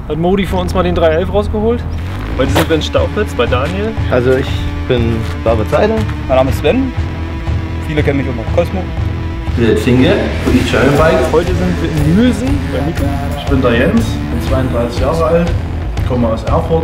Hat Modi für uns mal den 311 rausgeholt. Heute sind wir in Staupitz bei Daniel. Also ich bin David Seidel. Mein Name ist Sven. Viele kennen mich unter Cosmo. Ich bin Finge von die Bike. Heute sind wir in Mühlsen bei Nico. Ich bin der Jens, bin 32 Jahre alt, komme aus Erfurt.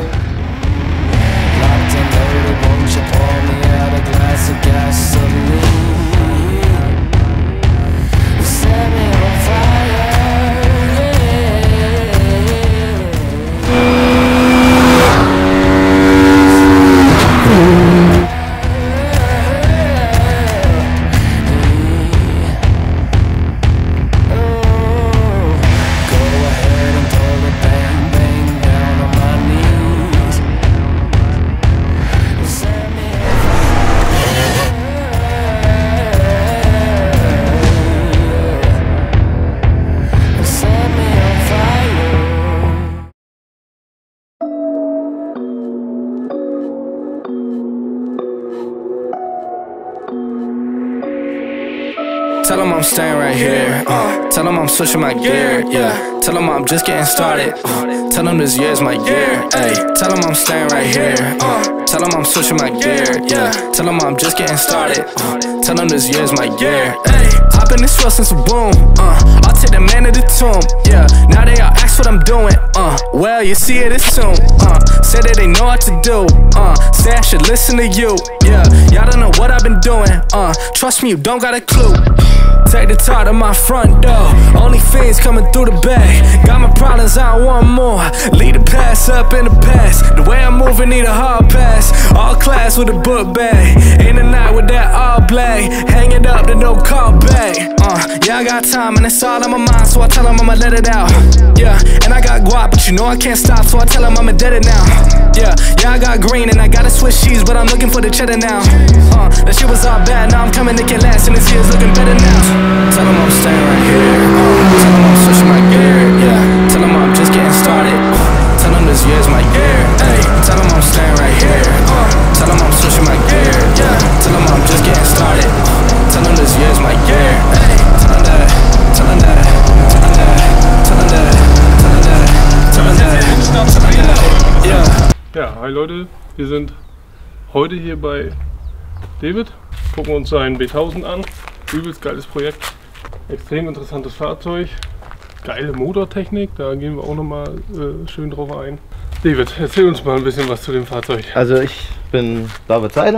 Tell them I'm staying right here. Tell them I'm switching my gear. Yeah. Tell them I'm just getting started. Tell them this year's my year. Ay. Tell them I'm staying right here. Tell them I'm switching my gear. Yeah. Tell them I'm just getting started. Tell them this year's my year. Ay. Hop in this since a boom. I'll take the man to the tomb. Yeah. Now they all ask what I'm doing. Well, you see it as soon. Say that they know what to do. Say I should listen to you. Yeah. Y'all don't know what I've been doing. Trust me, you don't got a clue. Take the top to my front door. Only fiends coming through the bag. Got my problems, I don't want more. Lead the past up in the past. The way I'm moving need a hard pass. All class with a book bag. In the night with that all black. Hang it up, then don't call back. Yeah, I got time and it's all on my mind, so I tell them I'ma let it out. Yeah, and I got guap, but you know I can't stop, so I tell them I'ma dead it now. Yeah, I got green and I gotta switch cheese, but I'm looking for the cheddar now. That shit was all bad, now I'm coming to get last, and this year's looking better now. Tell them I'm staying right here. Tell them I'm switching my gear. Yeah, tell them I'm just getting started. Tell them this year's my year. Ay, tell them I'm staying right here. Tell them I'm switching my gear. Yeah, tell them I'm just getting started. Tell them this year's my year. Ay, tell them that. Tell them that. Tell them that. Tell them that. Tell them that. Tell them that. Tell them that. Yeah. Ja, hi Leute, wir sind heute hier bei David. Gucken uns seinen B1000 an. Übelst geiles Projekt. Extrem interessantes Fahrzeug. Geile Motortechnik, da gehen wir auch nochmal schön drauf ein. David, erzähl uns mal ein bisschen was zu dem Fahrzeug. Also ich bin David Seidel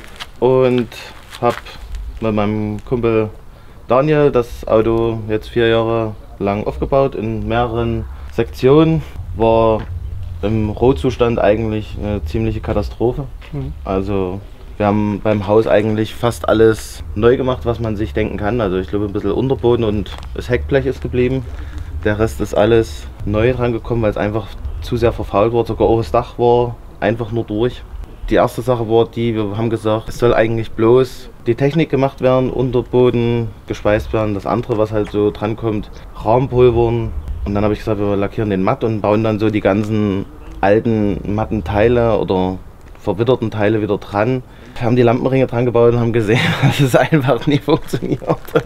und habe mit meinem Kumpel Daniel das Auto jetzt 4 Jahre lang aufgebaut in mehreren Sektionen. War im Rohzustand eigentlich eine ziemliche Katastrophe. Also wir haben beim Haus eigentlich fast alles neu gemacht, was man sich denken kann. Also ich glaube ein bisschen Unterboden und das Heckblech ist geblieben. Der Rest ist alles neu dran gekommen, weil es einfach zu sehr verfault war. Sogar auch das Dach war einfach nur durch. Die erste Sache war die, wir haben gesagt, es soll eigentlich bloß die Technik gemacht werden, Unterboden geschweißt werden. Das andere, was halt so dran kommt, Rahmenpulvern. Und dann habe ich gesagt, wir lackieren den matt und bauen dann so die ganzen alten matten Teile oder verwitterten Teile wieder dran. Wir haben die Lampenringe dran gebaut und haben gesehen, dass es einfach nie funktioniert.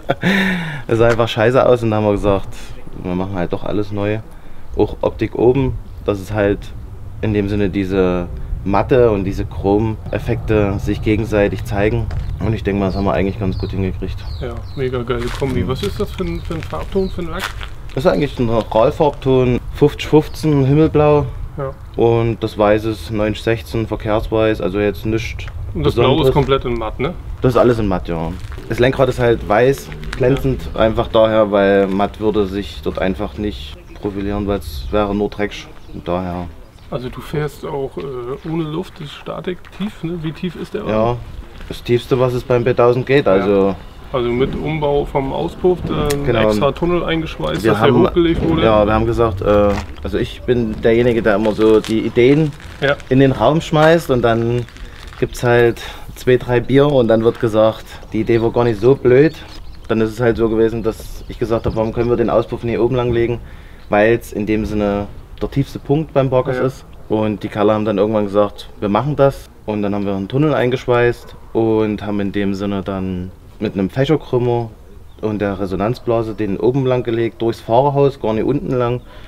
Es sah einfach scheiße aus und dann haben wir gesagt, wir machen halt doch alles neu. Auch Optik oben, dass es halt in dem Sinne diese Matte und diese Chrom-Effekte sich gegenseitig zeigen. Und ich denke mal, das haben wir eigentlich ganz gut hingekriegt. Ja, mega geile Kombi. Was ist das für ein Farbton, für ein Lack? Das ist eigentlich ein Rollfarbton 5015 Himmelblau. Ja. Und das Weiß ist 9016 verkehrsweiß, also jetzt nichts. Und das Blau ist komplett in matt, ne? Das ist alles in matt, ja. Das Lenkrad ist halt weiß, glänzend, ja. Einfach daher, weil matt würde sich dort einfach nicht profilieren, weil es wäre nur Dreck. Und daher. Also du fährst auch ohne Luft, das ist Statik tief, ne? Wie tief ist der Wagen? Ja, das tiefste, was es beim B1000 geht, also... Ja. Also mit Umbau vom Auspuff, genau. Extra Tunnel eingeschweißt, dass der hochgelegt wurde? Ja, wir haben gesagt, also ich bin derjenige, der immer so die Ideen in den Raum schmeißt und dann gibt es halt 2, 3 Bier und dann wird gesagt, die Idee war gar nicht so blöd. Dann ist es halt so gewesen, dass ich gesagt habe, warum können wir den Auspuff nicht oben lang legen, weil es in dem Sinne der tiefste Punkt beim Barkas ist. Und die Kerle haben dann irgendwann gesagt, wir machen das. Und dann haben wir einen Tunnel eingeschweißt und haben in dem Sinne dann mit einem Fächerkrümmer und der Resonanzblase den oben lang gelegt, durchs Fahrerhaus, gar nicht unten lang.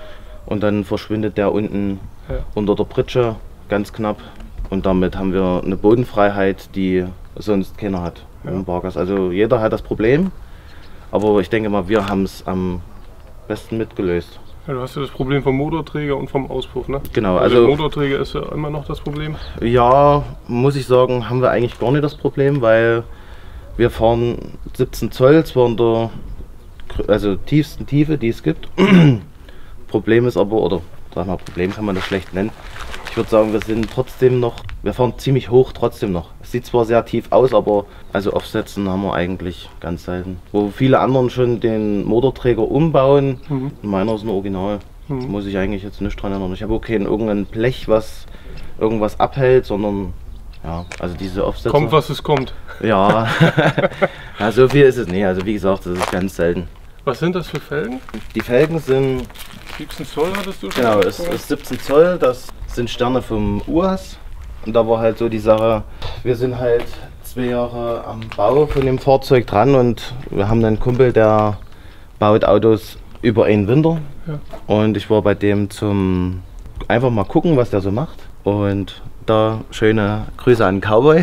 und dann verschwindet der unten unter der Pritsche ganz knapp und damit haben wir eine Bodenfreiheit, die sonst keiner hat im Bargas. Also jeder hat das Problem, aber ich denke mal, wir haben es am besten mitgelöst. Ja, du hast ja das Problem vom Motorträger und vom Auspuff, ne? Genau, also also der Motorträger ist ja immer noch das Problem. Ja, muss ich sagen, haben wir eigentlich gar nicht das Problem, weil wir fahren 17 Zoll, zwar in der tiefsten Tiefe, die es gibt. Problem ist aber, oder sag mal, Problem kann man das schlecht nennen. Ich würde sagen, wir sind trotzdem noch, wir fahren ziemlich hoch trotzdem noch. Es sieht zwar sehr tief aus, aber also Aufsetzen haben wir eigentlich ganz selten. Wo viele anderen schon den Motorträger umbauen, meiner ist ein Original. Muss ich eigentlich jetzt nicht dran erinnern. Ich habe auch kein irgendein Blech, was irgendwas abhält, sondern ja, also diese Aufsätze. Kommt, was es kommt. Ja, ja, so viel ist es nicht. Also wie gesagt, das ist ganz selten. Was sind das für Felgen? Die Felgen sind 17 Zoll hattest du schon? Genau, es ist 17 Zoll, das sind Sterne vom UAS. Und da war halt so die Sache, wir sind halt 2 Jahre am Bau von dem Fahrzeug dran und wir haben einen Kumpel, der baut Autos über einen Winter. Ja. Und ich war bei dem zum einfach mal gucken, was der so macht. Und da schöne Grüße an Cowboy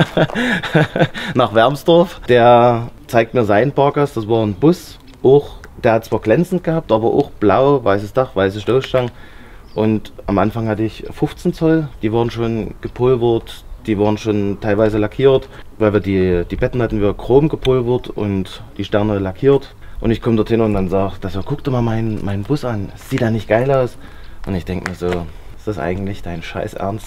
nach Wermsdorf. Der zeigt mir seinen Bargas, das war ein Bus. Auch, der hat zwar glänzend gehabt, aber auch blau, weißes Dach, weiße Stoßstangen. Und am Anfang hatte ich 15 Zoll, die waren schon gepulvert, die waren schon teilweise lackiert, weil wir die Betten hatten wir chrom gepulvert und die Sterne lackiert. Und ich komme dorthin und dann sagt, guck dir mal meinen Bus an, sieht da nicht geil aus? Und ich denke mir so, ist das eigentlich dein Scheiß Ernst?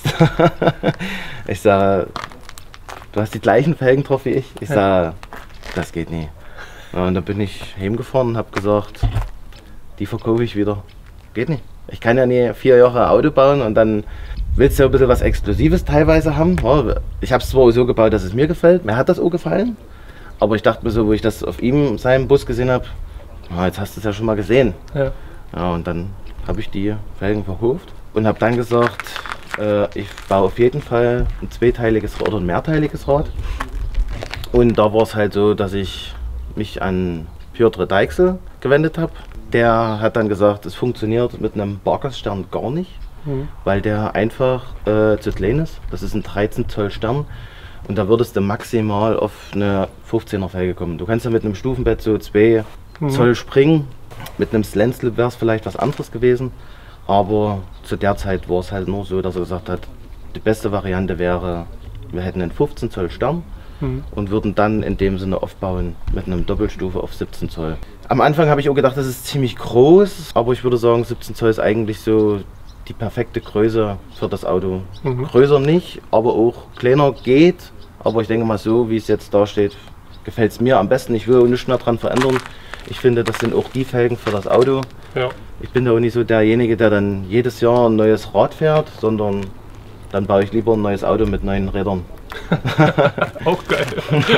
Ich sage, du hast die gleichen Felgen drauf wie ich. Ich sage, das geht nie. Ja, und dann bin ich heimgefahren und habe gesagt, die verkaufe ich wieder. Geht nicht. Ich kann ja nie 4 Jahre Auto bauen und dann willst du ja ein bisschen was Exklusives teilweise haben. Ja, ich habe es zwar so gebaut, dass es mir gefällt, mir hat das auch gefallen. Aber ich dachte mir so, wo ich das auf ihm, seinem Bus gesehen habe, jetzt hast du es ja schon mal gesehen. Ja. Ja, und dann habe ich die Felgen verkauft und habe dann gesagt, ich baue auf jeden Fall ein zweiteiliges oder ein mehrteiliges Rad. Und da war es halt so, dass ich mich an Piotr Deichsel gewendet habe. Der hat dann gesagt, es funktioniert mit einem Bargasstern gar nicht, weil der einfach zu klein ist. Das ist ein 13 Zoll Stern und da würdest du maximal auf eine 15er Felge kommen. Du kannst ja mit einem Stufenbett so 2 Zoll springen. Mit einem Slantslip wäre es vielleicht was anderes gewesen, aber zu der Zeit war es halt nur so, dass er gesagt hat, die beste Variante wäre, wir hätten einen 15 Zoll Stern und würden dann in dem Sinne aufbauen mit einem Doppelstufe auf 17 Zoll. Am Anfang habe ich auch gedacht, das ist ziemlich groß, aber ich würde sagen, 17 Zoll ist eigentlich so die perfekte Größe für das Auto. Größer nicht, aber auch kleiner geht, aber ich denke mal so, wie es jetzt da steht, gefällt es mir am besten. Ich will auch nichts mehr dran verändern. Ich finde, das sind auch die Felgen für das Auto. Ja. Ich bin da auch nicht so derjenige, der dann jedes Jahr ein neues Rad fährt, sondern dann baue ich lieber ein neues Auto mit 9 Rädern. Auch geil.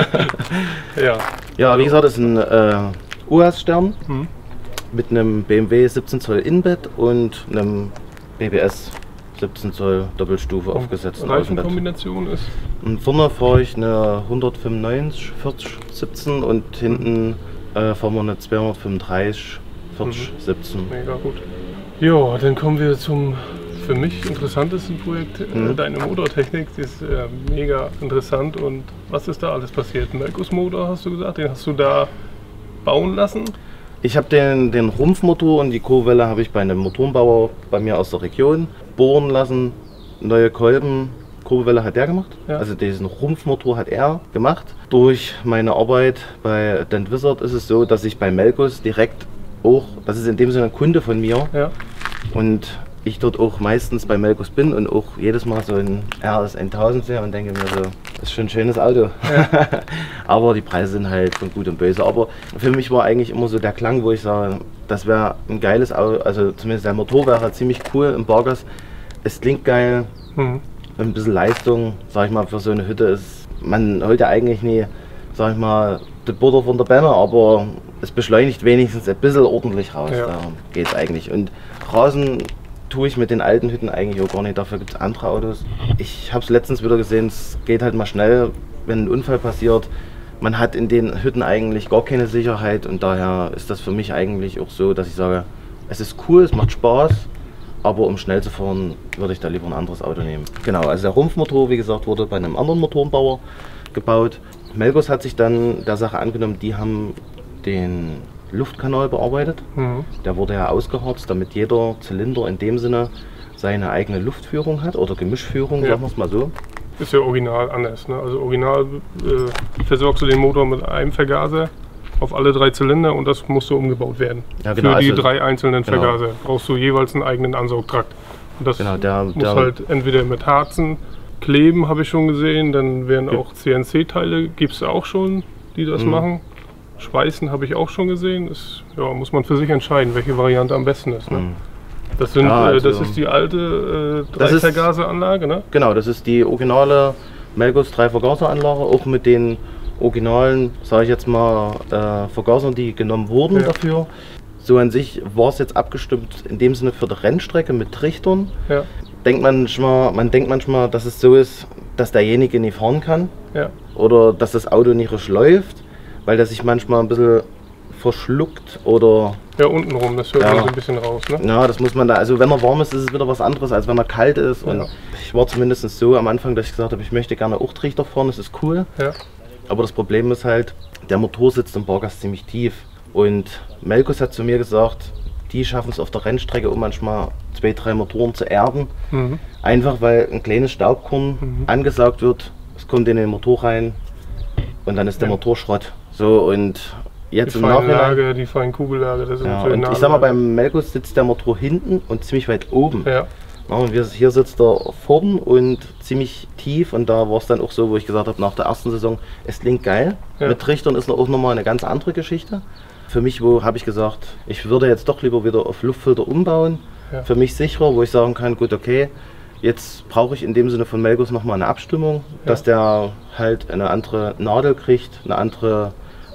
Ja. Ja, wie gesagt, das ist ein UAS-Stern mit einem BMW 17 Zoll Innenbett und einem BBS 17 Zoll Doppelstufe aufgesetzt. Reifenkombination ist? Und vorne fahre ich eine 195 40 17 und hinten fahren wir eine 235 40 17. Mega gut. Ja, dann kommen wir zum für mich interessantesten Projekt, deine Motortechnik. Die ist mega interessant. Und was ist da alles passiert? Melkus Motor hast du gesagt, den hast du da bauen lassen? Ich habe den Rumpfmotor und die Kurbelwelle habe ich bei einem Motorenbauer bei mir aus der Region bohren lassen. Neue Kolben, Kurbelwelle hat der gemacht. Ja. Also diesen Rumpfmotor hat er gemacht. Durch meine Arbeit bei Dent Wizard ist es so, dass ich bei Melkus direkt auch, das ist in dem Sinne ein Kunde von mir. Ja. Und ich dort auch meistens bei Melkus bin und auch jedes Mal so ein RS 1000 sehe und denke mir so, das ist schon ein schönes Auto. Ja. Aber die Preise sind halt von gut und böse. Aber für mich war eigentlich immer so der Klang, wo ich sage, das wäre ein geiles Auto, also zumindest der Motor wäre ziemlich cool im Bargas. Es klingt geil, ein bisschen Leistung, sag ich mal, für so eine Hütte ist, man holt ja eigentlich nie, sag ich mal, die Butter von der Benne, aber es beschleunigt wenigstens ein bisschen ordentlich raus. Ja. Da geht es eigentlich. Und Rasen tue ich mit den alten Hütten eigentlich auch gar nicht, dafür gibt es andere Autos. Ich habe es letztens wieder gesehen, es geht halt mal schnell, wenn ein Unfall passiert. Man hat in den Hütten eigentlich gar keine Sicherheit und daher ist das für mich eigentlich auch so, dass ich sage, es ist cool, es macht Spaß, aber um schnell zu fahren, würde ich da lieber ein anderes Auto nehmen. Genau, also der Rumpfmotor, wie gesagt, wurde bei einem anderen Motorenbauer gebaut. Melgos hat sich dann der Sache angenommen, die haben den Luftkanal bearbeitet. Der wurde ja ausgeharzt, damit jeder Zylinder in dem Sinne seine eigene Luftführung hat oder Gemischführung, sagen wir es mal so. Ist ja original anders, ne? Also original versorgst du den Motor mit einem Vergaser auf alle 3 Zylinder und das musste umgebaut werden. Ja, genau, für die also, 3 einzelnen Vergaser brauchst du jeweils einen eigenen Ansaugtrakt. Und das muss halt entweder mit Harzen, Kleben habe ich schon gesehen, dann werden auch CNC-Teile, gibt es auch schon, die das machen. Schweißen habe ich auch schon gesehen. Das, ja, muss man für sich entscheiden, welche Variante am besten ist. Ne? Das, sind, das ist die alte 3-Vergaseranlage, ne? Genau, das ist die originale Melgos 3-Vergaseranlage, auch mit den originalen, sage ich jetzt mal, Vergasern, die genommen wurden dafür. So an sich war es jetzt abgestimmt in dem Sinne für die Rennstrecke mit Trichtern. Ja. Man denkt manchmal, dass es so ist, dass derjenige nicht fahren kann oder dass das Auto nicht richtig läuft, weil das sich manchmal ein bisschen verschluckt oder... Ja, untenrum, das hört man so ein bisschen raus, ne? Ja, das muss man da, also wenn er warm ist, ist es wieder was anderes, als wenn er kalt ist. Und ich war zumindest so am Anfang, dass ich gesagt habe, ich möchte gerne auch Trichter fahren, das ist cool. Ja. Aber das Problem ist halt, der Motor sitzt im Bargas ziemlich tief. Und Melgos hat zu mir gesagt, die schaffen es auf der Rennstrecke, um manchmal 2, 3 Motoren zu erden. Einfach weil ein kleines Staubkorn angesaugt wird, es kommt in den Motor rein und dann ist der Motor Schrott. So, und jetzt die feine Lage, die feine Kugellage, das ist und ich sag mal, beim Melgos sitzt der Motor hinten und ziemlich weit oben. Ja. Und hier sitzt er vorn und ziemlich tief, und da war es dann auch so, wo ich gesagt habe, nach der ersten Saison, es klingt geil. Mit Trichtern ist auch nochmal eine ganz andere Geschichte. Für mich habe ich gesagt, ich würde jetzt doch lieber wieder auf Luftfilter umbauen. Für mich sicherer, wo ich sagen kann, gut, okay, jetzt brauche ich in dem Sinne von Melgos nochmal eine Abstimmung, dass der halt eine andere Nadel kriegt, eine andere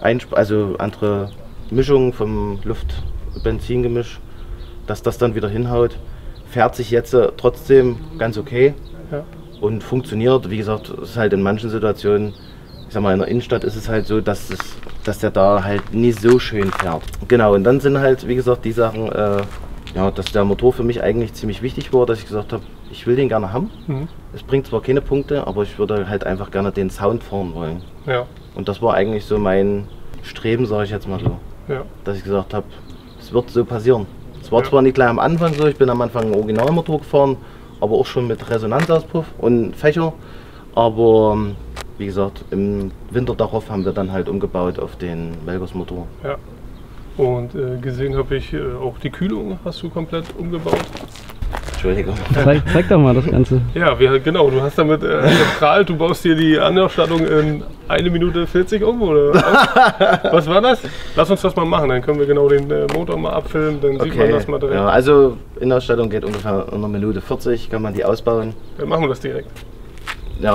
andere Mischung vom Luft-Benzin-Gemisch, dass das dann wieder hinhaut. Fährt sich jetzt trotzdem ganz okay und funktioniert. Wie gesagt, es ist halt in manchen Situationen, ich sag mal, in der Innenstadt ist es halt so, dass der da halt nie so schön fährt. Genau, und dann sind halt, wie gesagt, die Sachen, dass der Motor für mich eigentlich ziemlich wichtig war, dass ich gesagt habe, ich will den gerne haben. Es bringt zwar keine Punkte, aber ich würde halt einfach gerne den Sound fahren wollen. Ja. Und das war eigentlich so mein Streben, sage ich jetzt mal so. Ja. Dass ich gesagt habe, es wird so passieren. Es war zwar nicht gleich am Anfang so, ich bin am Anfang einen Originalmotor gefahren, aber auch schon mit Resonanzauspuff und Fächer. Aber wie gesagt, im Winter darauf haben wir dann halt umgebaut auf den Melgos Motor. Ja. Und gesehen habe ich auch die Kühlung hast du komplett umgebaut. Entschuldigung. Zeig doch mal das Ganze. Ja, genau, du hast damit geprahlt, du baust dir die Anlaufstattung in 1 Minute 40 um, oder? Was war das? Lass uns das mal machen, dann können wir genau den Motor mal abfilmen, dann sieht man das mal direkt. Ja, also Innenausstattung geht ungefähr in 1 Minute 40, kann man die ausbauen. Dann machen wir das direkt. Ja.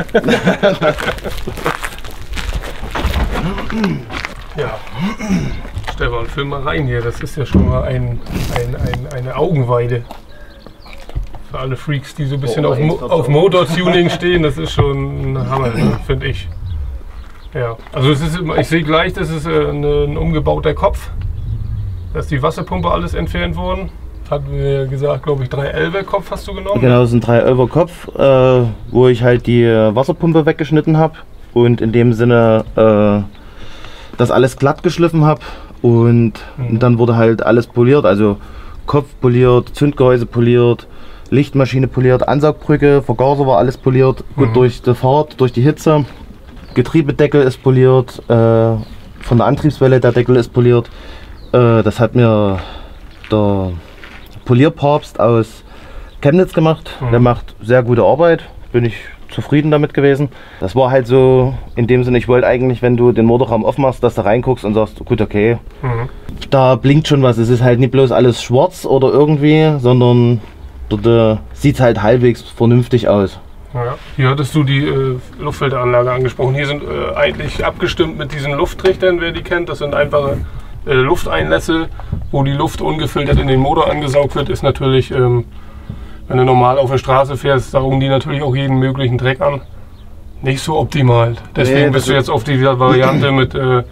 Ja. Stefan, film mal rein hier, das ist ja schon mal eine Augenweide. Für alle Freaks, die so ein bisschen auf Motortuning stehen, das ist schon ein Hammer, finde ich. Ja, also ich sehe gleich, das ist ein umgebauter Kopf. Da ist die Wasserpumpe alles entfernt worden. Hatten wir gesagt, glaube ich, 311er Kopf hast du genommen? Genau, das ist ein 311er Kopf, wo ich halt die Wasserpumpe weggeschnitten habe und in dem Sinne das alles glatt geschliffen habe und dann wurde halt alles poliert, also Kopf poliert, Zündgehäuse poliert, Lichtmaschine poliert, Ansaugbrücke, Vergaser war alles poliert, gut durch die Fahrt, durch die Hitze. Getriebedeckel ist poliert, von der Antriebswelle der Deckel ist poliert. Das hat mir der Polierpapst aus Chemnitz gemacht. Der macht sehr gute Arbeit, bin ich zufrieden damit gewesen. Das war halt so in dem Sinne, ich wollte eigentlich, wenn du den Motorraum aufmachst, dass du reinguckst und sagst, gut, okay, da blinkt schon was. Es ist halt nicht bloß alles schwarz oder irgendwie, sondern dort sieht es halt halbwegs vernünftig aus. Ja, hier hattest du die Luftfilteranlage angesprochen. Hier sind eigentlich abgestimmt mit diesen Lufttrichtern, wer die kennt. Das sind einfache Lufteinlässe, wo die Luft ungefiltert in den Motor angesaugt wird. Ist natürlich, wenn du normal auf der Straße fährst, saugen die natürlich auch jeden möglichen Dreck an. Nicht so optimal. Deswegen bist du jetzt auf die Variante mit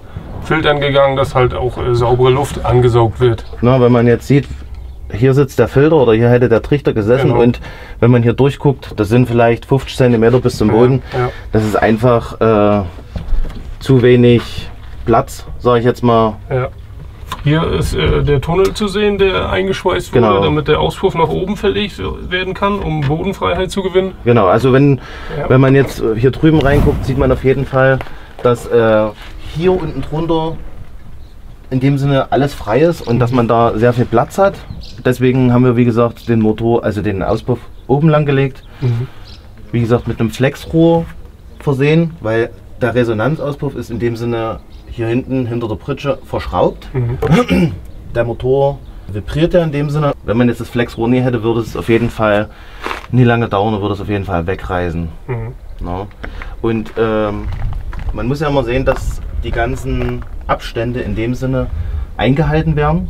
Filtern gegangen, dass halt auch saubere Luft angesaugt wird. Na, wenn man jetzt sieht, hier sitzt der Filter oder hier hätte der Trichter gesessen, Genau. und wenn man hier durchguckt, das sind vielleicht 50 cm bis zum Boden. Ja. Das ist einfach zu wenig Platz, sage ich jetzt mal. Ja. Hier ist der Tunnel zu sehen, der eingeschweißt wurde, Genau. damit der Auspuff nach oben verlegt werden kann, um Bodenfreiheit zu gewinnen. Genau, also wenn Ja. man jetzt hier drüben reinguckt, sieht man auf jeden Fall, dass hier unten drunter in dem Sinne alles frei ist und dass man da sehr viel Platz hat. Deswegen haben wir, wie gesagt, den Motor, also den Auspuff oben lang gelegt. Wie gesagt, mit einem Flexrohr versehen, weil der Resonanzauspuff ist in dem Sinne hier hinten hinter der Pritsche verschraubt. Der Motor vibriert ja in dem Sinne. Wenn man jetzt das Flexrohr nie hätte, würde es auf jeden Fall nie lange dauern und würde es auf jeden Fall wegreißen. Ja. Und man muss ja immer sehen, dass die ganzen Abstände in dem Sinne eingehalten werden.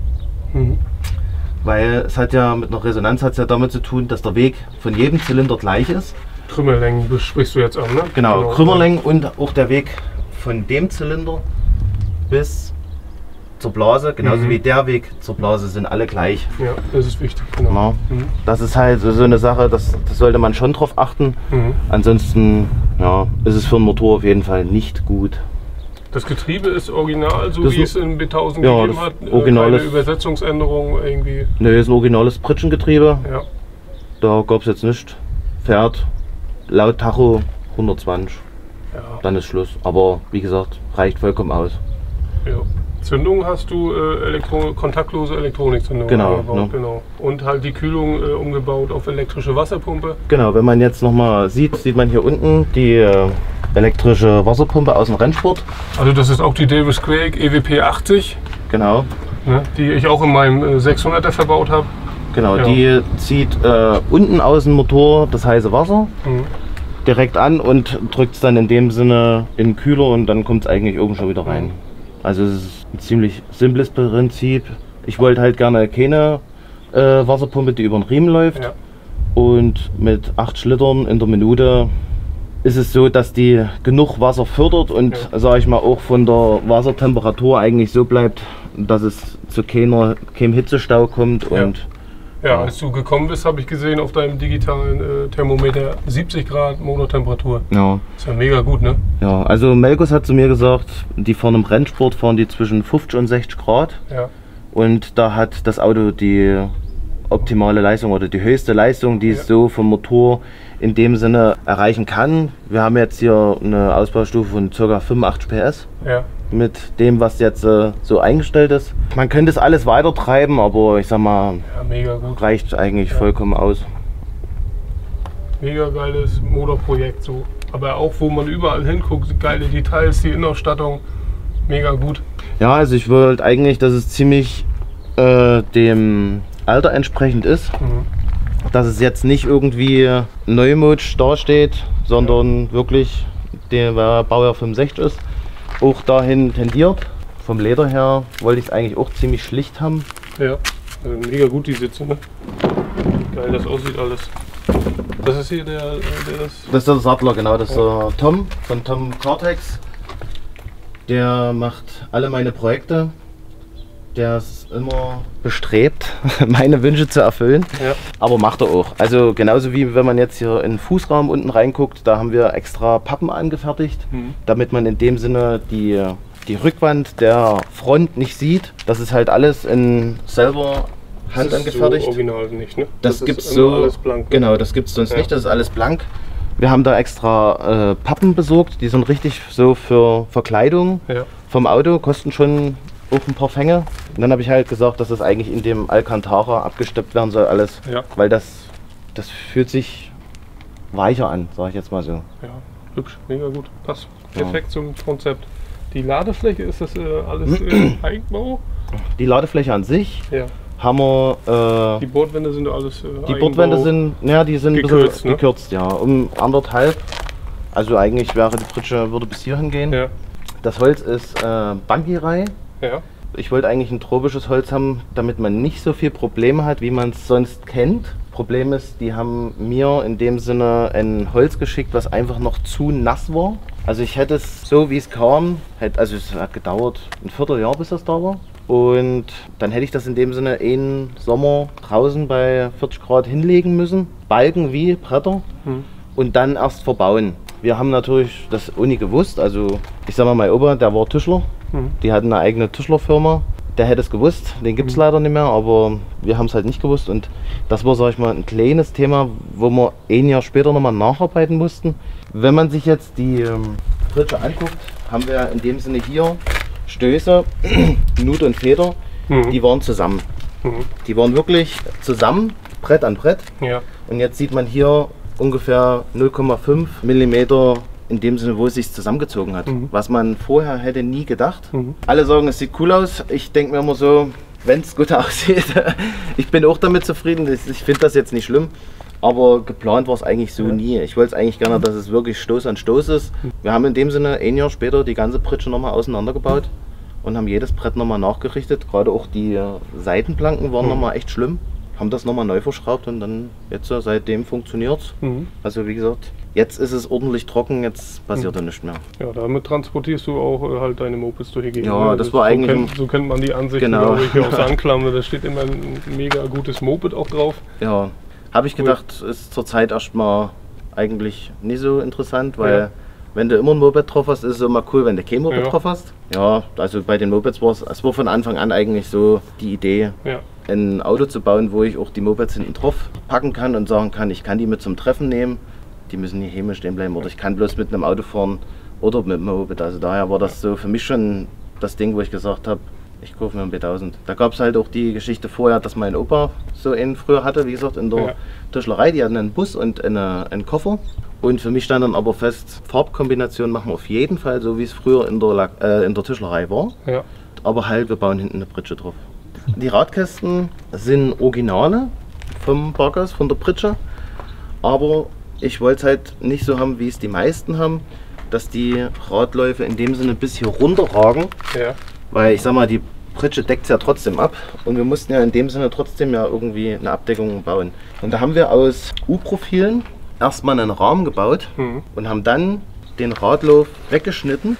Weil es hat ja mit einer Resonanz hat es ja damit zu tun, dass der Weg von jedem Zylinder gleich ist. Krümmerlängen sprichst du jetzt an, ne? Genau, Krümmerlängen und auch der Weg von dem Zylinder bis zur Blase, genauso wie der Weg zur Blase, sind alle gleich. Ja, das ist wichtig, genau. Ja. Das ist halt so eine Sache, das sollte man schon drauf achten. Ansonsten ja, ist es für einen Motor auf jeden Fall nicht gut. Das Getriebe ist original, so Das wie ist- es in B1000 ja, gegeben das hat. originales- Keine Übersetzungsänderung irgendwie. Ne, ist ein originales Pritschengetriebe. Ja. Da gab es jetzt nicht. Fährt laut Tacho 120. Ja. Dann ist Schluss. Aber wie gesagt, reicht vollkommen aus. Ja. Zündung hast du kontaktlose Elektronikzündung Genau, eingebaut, ne? genau. Und halt die Kühlung umgebaut auf elektrische Wasserpumpe. Genau, wenn man jetzt nochmal sieht man hier unten die elektrische Wasserpumpe aus dem Rennsport. Also das ist auch die Davis Quake EWP 80, Genau, ne, die ich auch in meinem 600er verbaut habe. genau. Ja. Die zieht unten aus dem Motor das heiße Wasser direkt an und drückt es dann in dem Sinne in den Kühler und dann kommt es eigentlich oben schon wieder rein. Also es ist ein ziemlich simples Prinzip. Ich wollte halt gerne keine Wasserpumpe, die über den Riemen läuft. Ja. Und mit 8 Litern in der Minute ist es so, dass die genug Wasser fördert und, sage ich mal, auch von der Wassertemperatur eigentlich so bleibt, dass es zu keinem Hitzestau kommt. Ja. Und Ja, als du gekommen bist, habe ich gesehen auf deinem digitalen Thermometer 70 Grad Motortemperatur. ja, Ist ja mega gut, ne? ja, also Melkus hat zu mir gesagt, die fahren im Rennsport fahren die zwischen 50 und 60 Grad. Ja. Und da hat das Auto die optimale Leistung oder die höchste Leistung, die es so vom Motor in dem Sinne erreichen kann. Wir haben jetzt hier eine Ausbaustufe von ca. 85 PS Ja. mit dem, was jetzt so eingestellt ist. Man könnte es alles weiter treiben, aber ich sag mal, Ja, mega gut. reicht eigentlich vollkommen aus. Mega geiles Motorprojekt so. Aber auch wo man überall hinguckt, geile Details, die Innenausstattung, mega gut. Ja, also ich wollte eigentlich, dass es ziemlich dem Alter entsprechend ist. Dass es jetzt nicht irgendwie neumodisch dasteht, sondern wirklich der Baujahr 65 ist. Auch dahin tendiert. Vom Leder her wollte ich es eigentlich auch ziemlich schlicht haben. Ja, mega gut die Sitze, ne? Geil, das aussieht alles. Das ist hier der das. Das ist der Sattler, genau. Das ist der Tom von Tom Cortex. Der macht alle meine Projekte. Der ist immer bestrebt, meine Wünsche zu erfüllen. Ja. Aber macht er auch. Also genauso wie wenn man jetzt hier in den Fußraum unten reinguckt, da haben wir extra Pappen angefertigt, damit man in dem Sinne die Rückwand der Front nicht sieht. Das ist halt alles in selber Hand Das ist angefertigt. so original nicht, ne? Das ist gibt's immer so. alles blank. Ne? Genau, das gibt's sonst Ja. nicht. Das ist alles blank. Wir haben da extra Pappen besorgt. Die sind richtig so für Verkleidung Ja. vom Auto, kosten schon auch ein paar Fänge. Und dann habe ich halt gesagt, dass das eigentlich in dem Alcantara abgesteppt werden soll alles. Ja. Weil das fühlt sich weicher an, sage ich jetzt mal so. Ja, hübsch, mega gut. Passt Ja. perfekt zum Konzept. Die Ladefläche, ist das alles Eigenbau? Die Ladefläche an sich Ja. haben wir. Die Bordwände sind alles Die Eigenbau. Bordwände sind, ja, die sind Gekürzt, ein bisschen ne? gekürzt, ja, um 1,5. Also eigentlich wäre die Pritsche würde bis hierhin gehen. Ja. Das Holz ist Bangirei. Ja. Ich wollte eigentlich ein tropisches Holz haben, damit man nicht so viel Probleme hat, wie man es sonst kennt. Problem ist, die haben mir in dem Sinne ein Holz geschickt, was einfach noch zu nass war. Also ich hätte es so wie es kam, also es hat gedauert ein Vierteljahr, bis das da war. Und dann hätte ich das in dem Sinne einen Sommer draußen bei 40 Grad hinlegen müssen. Balken wie Bretter und dann erst verbauen. Wir haben natürlich das ohne gewusst. Also ich sag mal, mein Opa, der war Tischler. Die hatten eine eigene Tischlerfirma. Der hätte es gewusst, den gibt es leider nicht mehr, aber wir haben es halt nicht gewusst. Und das war, sag ich mal, ein kleines Thema, wo wir ein Jahr später nochmal nacharbeiten mussten. Wenn man sich jetzt die Pritsche anguckt, haben wir in dem Sinne hier Stöße, Nut und Feder, die waren zusammen. Die waren wirklich zusammen, Brett an Brett. Ja. Und jetzt sieht man hier ungefähr 0,5 mm in dem Sinne, wo es sich zusammengezogen hat. Was man vorher hätte nie gedacht. Alle sagen, es sieht cool aus. Ich denke mir immer so, wenn es gut aussieht, ich bin auch damit zufrieden. Ich finde das jetzt nicht schlimm. Aber geplant war es eigentlich so nie. Ich wollte es eigentlich gerne, dass es wirklich Stoß an Stoß ist. Wir haben in dem Sinne ein Jahr später die ganze Pritsche nochmal auseinandergebaut und haben jedes Brett nochmal nachgerichtet. Gerade auch die Seitenplanken waren nochmal echt schlimm. Haben das nochmal neu verschraubt und dann jetzt seitdem funktioniert es. Also wie gesagt, jetzt ist es ordentlich trocken, jetzt passiert da nichts mehr. Ja, damit transportierst du auch halt deine Mopeds durch die Gegend. Ja, das war eigentlich... So kennt man die Ansicht, genau. Ich hier aus Anklam, da steht immer ein mega gutes Moped auch drauf. Ja, habe ich gedacht, ist zurzeit erstmal eigentlich nicht so interessant, weil wenn du immer ein Moped drauf hast, ist es immer cool, wenn du kein Moped drauf hast. Ja, also bei den Mopeds war es war von Anfang an eigentlich so die Idee, ein Auto zu bauen, wo ich auch die Mopeds hinten drauf packen kann und sagen kann, ich kann die mit zum Treffen nehmen. Die müssen nicht heimisch stehen bleiben oder ich kann bloß mit einem Auto fahren oder mit einem Moped. Also daher war das so für mich schon das Ding, wo ich gesagt habe, ich kaufe mir einen B1000. Da gab es halt auch die Geschichte vorher, dass mein Opa so einen früher hatte, wie gesagt, in der Tischlerei. Die hatten einen Bus und einen Koffer. Und für mich stand dann aber fest, Farbkombination machen wir auf jeden Fall, so wie es früher in der Tischlerei war. Ja. Aber halt, wir bauen hinten eine Pritsche drauf. Die Radkästen sind Originale vom Bargas, von der Pritsche. Aber ich wollte es halt nicht so haben, wie es die meisten haben, dass die Radläufe in dem Sinne bis hier runterragen. Ja. Weil ich sag mal, die Pritsche deckt es ja trotzdem ab und wir mussten ja in dem Sinne trotzdem ja irgendwie eine Abdeckung bauen. Und da haben wir aus U-Profilen erstmal einen Rahmen gebaut und haben dann den Radlauf weggeschnitten,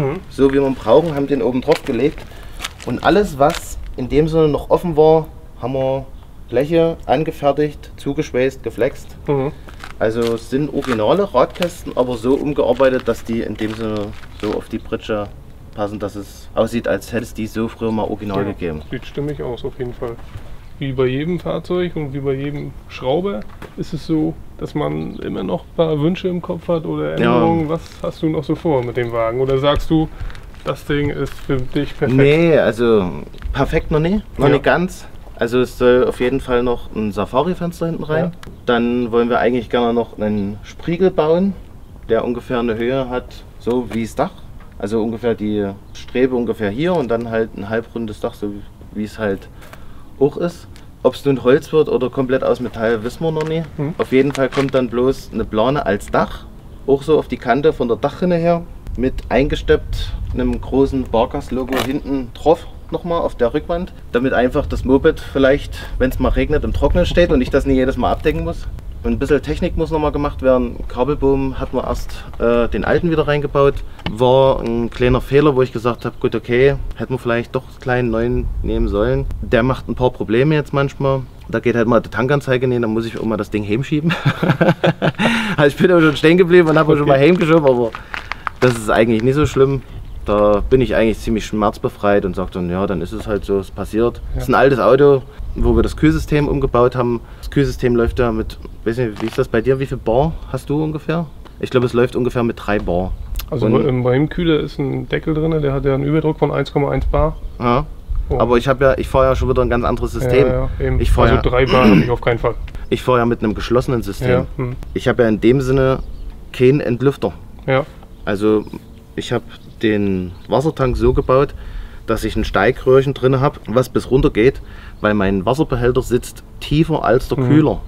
so wie wir ihn brauchen, haben den oben drauf gelegt und alles, was in dem Sinne noch offen war, haben wir Bleche angefertigt, zugeschweißt, geflext. Also es sind originale Radkästen, aber so umgearbeitet, dass die in dem Sinne so auf die Pritsche passen, dass es aussieht, als hätte es die so früher mal original gegeben. Sieht stimmig aus auf jeden Fall. Wie bei jedem Fahrzeug und wie bei jedem Schrauber ist es so, dass man immer noch ein paar Wünsche im Kopf hat oder Änderungen. Ja. Was hast du noch so vor mit dem Wagen? Oder sagst du, das Ding ist für dich perfekt? Nee, also perfekt noch nicht ganz. Also es soll auf jeden Fall noch ein Safari-Fenster hinten rein. Ja. Dann wollen wir eigentlich gerne noch einen Spriegel bauen, der ungefähr eine Höhe hat, so wie das Dach. Also ungefähr die Strebe ungefähr hier und dann halt ein halbrundes Dach, so wie es halt auch ist. Ob es nun Holz wird oder komplett aus Metall, wissen wir noch nicht. Auf jeden Fall kommt dann bloß eine Plane als Dach, auch so auf die Kante von der Dachrinne her, mit eingesteppt einem großen Bargas-Logo hinten drauf nochmal auf der Rückwand, damit einfach das Moped vielleicht, wenn es mal regnet, im Trocknen steht und ich das nicht jedes Mal abdecken muss. Und ein bisschen Technik muss nochmal gemacht werden. Kabelbogen hatten wir erst den alten wieder reingebaut. War ein kleiner Fehler, wo ich gesagt habe, gut, okay, hätten wir vielleicht doch einen kleinen neuen nehmen sollen. Der macht ein paar Probleme jetzt manchmal. Da geht halt mal die Tankanzeige hin, dann muss ich auch mal das Ding heimschieben. Also ich bin aber schon stehen geblieben und habe schon mal heimgeschoben, aber das ist eigentlich nicht so schlimm. Da bin ich eigentlich ziemlich schmerzbefreit und sage dann, ja, dann ist es halt so, es passiert. Es ist ein altes Auto, wo wir das Kühlsystem umgebaut haben. Das Kühlsystem läuft ja mit, weiß nicht, wie ist das bei dir, wie viel Bar hast du ungefähr? Ich glaube, es läuft ungefähr mit 3 Bar. Also beim Kühler ist ein Deckel drin, der hat ja einen Überdruck von 1,1 Bar. Ja. Aber ich fahre ja schon wieder ein ganz anderes System. Ja, eben. Also 3 Bar habe ich auf keinen Fall. Ich fahre ja mit einem geschlossenen System. Ja. Ich habe ja in dem Sinne keinen Entlüfter. Ja. Also ich habe den Wassertank so gebaut, dass ich ein Steigröhrchen drin habe, was bis runter geht, weil mein Wasserbehälter sitzt tiefer als der Kühler.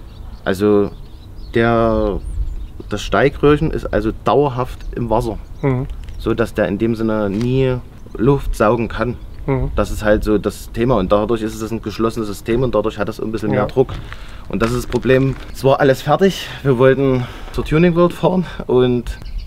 Also das Steigröhrchen ist also dauerhaft im Wasser, so dass der in dem Sinne nie Luft saugen kann. Das ist halt so das Thema und dadurch ist es ein geschlossenes System und dadurch hat es ein bisschen mehr Druck. Und das ist das Problem. Es war alles fertig. Wir wollten zur Tuning World fahren und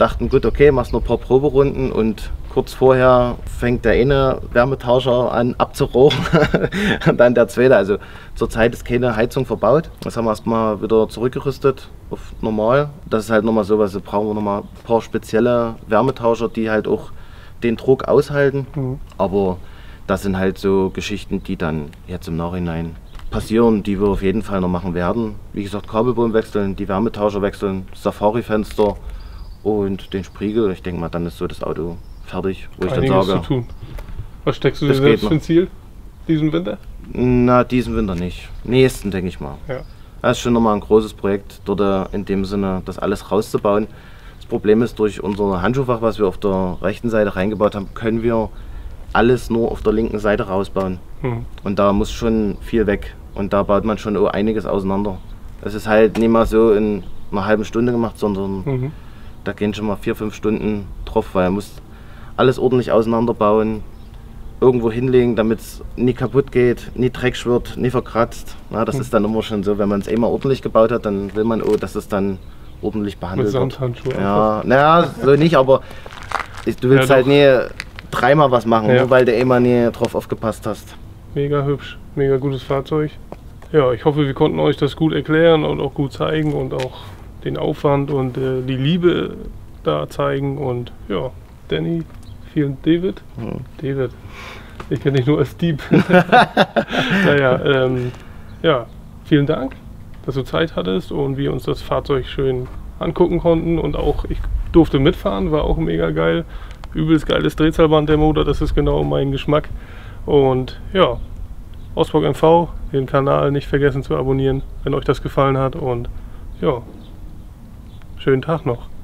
dachten, gut, okay, machst nur ein paar Proberunden und kurz vorher fängt der eine Wärmetauscher an abzurohren und dann der zweite. Also zurzeit ist keine Heizung verbaut. Das haben wir erstmal wieder zurückgerüstet auf normal. Das ist halt nochmal so, was brauchen wir nochmal ein paar spezielle Wärmetauscher, die halt auch den Druck aushalten. Aber das sind halt so Geschichten, die dann jetzt im Nachhinein passieren, die wir auf jeden Fall noch machen werden. Wie gesagt, Kabelboden wechseln, die Wärmetauscher wechseln, Safari-Fenster und den Spiegel. Ich denke mal, dann ist so das Auto fertig, wo ich dann sage, zu tun. Was steckst du dir selbst für ein Ziel diesen Winter? Na, diesen Winter nicht. Nächsten, denke ich mal. Ja. Das ist schon nochmal ein großes Projekt, dort in dem Sinne das alles rauszubauen. Das Problem ist, durch unser Handschuhfach, was wir auf der rechten Seite reingebaut haben, können wir alles nur auf der linken Seite rausbauen. Und da muss schon viel weg. Und da baut man schon einiges auseinander. Es ist halt nicht mal so in einer halben Stunde gemacht, sondern da gehen schon mal 4-5 Stunden drauf, weil man muss alles ordentlich auseinanderbauen, irgendwo hinlegen, damit es nie kaputt geht, nie dreckig wird, nie verkratzt. Na, das ist dann immer schon so, wenn man es einmal ordentlich gebaut hat, dann will man, dass es dann ordentlich behandelt wird. Mit Samthandschuhe. Ja, naja, so nicht, aber du willst halt nie dreimal was machen, nur weil du einmal nie drauf aufgepasst hast. Mega hübsch, mega gutes Fahrzeug. Ja, ich hoffe, wir konnten euch das gut erklären und auch gut zeigen und auch den Aufwand und die Liebe da zeigen. Und ja, Danny, David? David. Ich kenne dich nur als Dieb. Naja, ja, vielen Dank, dass du Zeit hattest und wir uns das Fahrzeug schön angucken konnten. Und auch ich durfte mitfahren, war auch mega geil. Übelst geiles Drehzahlband der Motor, das ist genau mein Geschmack. Und ja, Osborg MV, den Kanal nicht vergessen zu abonnieren, wenn euch das gefallen hat. Und ja, schönen Tag noch.